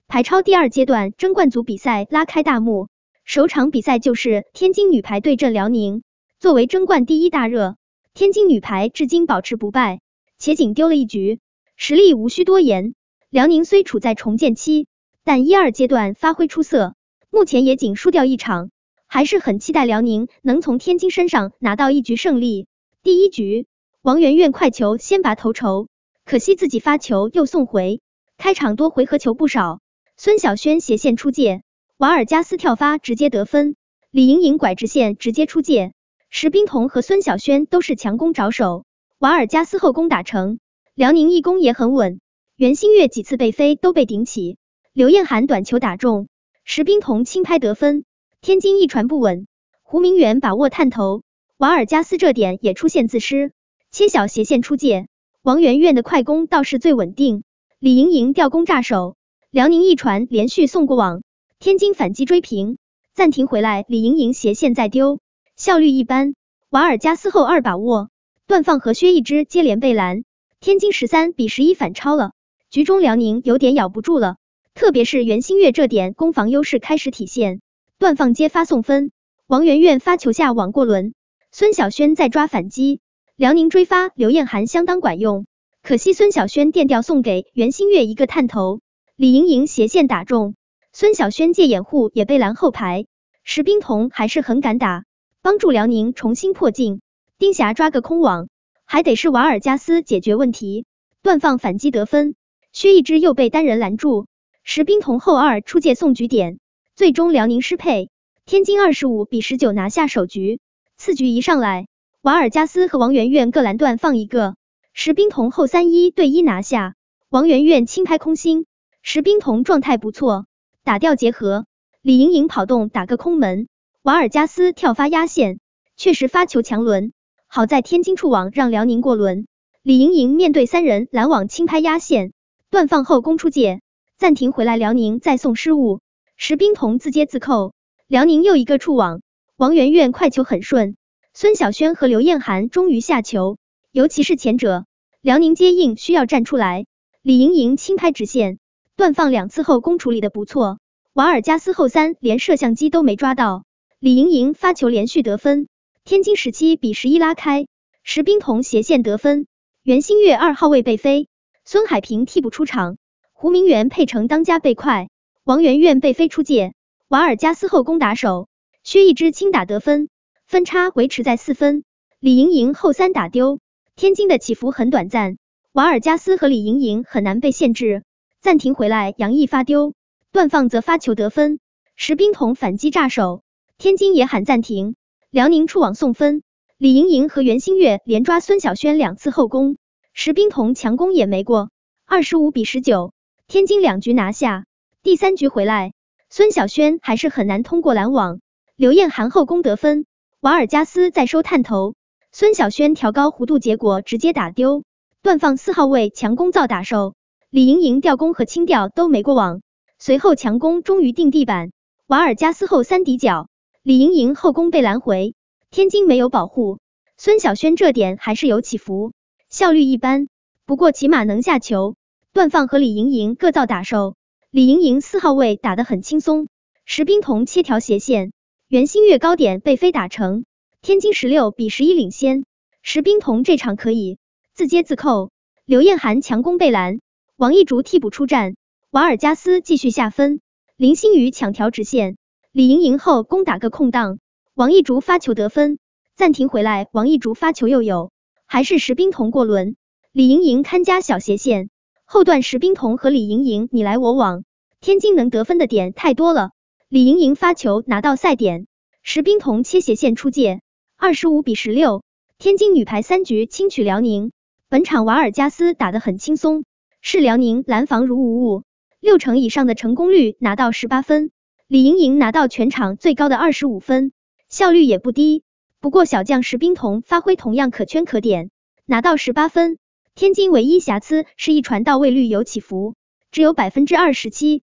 排超第二阶段争冠组比赛拉开大幕，首场比赛就是天津女排对阵辽宁。作为争冠第一大热，天津女排至今保持不败，且仅丢了一局，实力无需多言。辽宁虽处在重建期，但1、2阶段发挥出色，目前也仅输掉一场，还是很期待辽宁能从天津身上拿到一局胜利。第一局，王媛媛快球先拔头筹，可惜自己发球又送回，开场多回合球不少。孙晓萱斜线出界，瓦尔加斯跳发直接得分，李盈莹拐直线直接出界。石冰彤和孙晓萱都是强攻着手，瓦尔加斯后攻打成，辽宁一攻也很稳，袁心玥几次被飞都被顶起，刘晏涵短球打中，石冰彤轻拍得分。天津一传不稳，胡明远把握探头，瓦尔加斯这点也出现自失，切小斜线出界，王媛媛的快攻倒是最稳定，李盈莹吊攻炸手，辽宁一传连续送过网，天津反击追平，暂停回来李盈莹斜线再丢，效率一般，瓦尔加斯后2把握，段放和薛一芝接连被拦，天津13比11反超了，局中辽宁有点咬不住了，特别是袁心玥这点攻防优势开始体现，段放接发送分，王媛媛发球下网过轮，孙晓萱再抓反击，辽宁追发刘晏涵相当管用，可惜孙晓萱垫吊送给袁心玥一个探头，李盈莹斜线打中，孙晓萱借掩护也被拦后排，石冰彤还是很敢打，帮助辽宁重新破镜，丁霞抓个空网，还得是瓦尔加斯解决问题，段放反击得分，薛一芝又被单人拦住，石冰彤后2出界送局点，最终辽宁失配，天津25比19拿下首局。次局一上来，瓦尔加斯和王媛媛各拦段放一个，石冰彤后3-1对1拿下，王媛媛轻拍空心，石冰彤状态不错，打掉结合，李盈莹跑动打个空门，瓦尔加斯跳发压线，确实发球强轮，好在天津触网让辽宁过轮，李盈莹面对3人拦网轻拍压线，段放后攻出界，暂停回来辽宁再送失误，石冰彤自接自扣，辽宁又一个触网，王媛媛快球很顺，孙晓萱和刘晏涵终于下球，尤其是前者，辽宁接应需要站出来，李盈莹轻拍直线，段放2次后攻处理的不错，瓦尔加斯后3连摄像机都没抓到，李盈莹发球连续得分，天津17比11拉开，石冰彤斜线得分，袁心玥2号位被飞，孙海平替补出场，胡明远配成当家被快，王媛媛被飞出界，瓦尔加斯后攻打手，薛一芝轻打得分，分差维持在4分，李盈莹后3打丢，天津的起伏很短暂，瓦尔加斯和李盈莹很难被限制，暂停回来杨毅发丢，段放则发球得分，石冰彤反击炸手，天津也喊暂停，辽宁触网送分，李盈莹和袁心玥连抓孙晓萱2次后攻，石冰彤强攻也没过，25比19，天津2局拿下。第3局回来，孙晓萱还是很难通过拦网，刘晏涵后攻得分，瓦尔加斯再收探头，孙晓萱调高弧度结果直接打丢，段放4号位强攻造打手，李盈莹吊攻和轻吊都没过网，随后强攻终于定地板，瓦尔加斯后3底角，李盈莹后攻被拦回，天津没有保护，孙晓萱这点还是有起伏，效率一般，不过起码能下球，段放和李盈莹各造打手，李盈莹4号位打得很轻松，石冰彤切条斜线，袁心玥高点被飞打成，天津16比11领先，石冰彤这场可以，自接自扣，刘晏涵强攻被拦，王艺竹替补出战，瓦尔加斯继续下分，林星宇抢条直线，李盈莹后攻打个空档，王艺竹发球得分，暂停回来王艺竹发球又有，还是石冰彤过轮，李盈莹看家小斜线，后段石冰彤和李盈莹你来我往，天津能得分的点太多了，李盈莹发球拿到赛点，石冰彤切斜线出界，25比16，天津女排3局轻取辽宁，本场瓦尔加斯打得很轻松，是辽宁拦防如无物，6成以上的成功率拿到18分，李盈莹拿到全场最高的25分，效率也不低，不过小将石冰彤发挥同样可圈可点，拿到18分，天津唯一瑕疵是一传到位率有起伏，只有27%，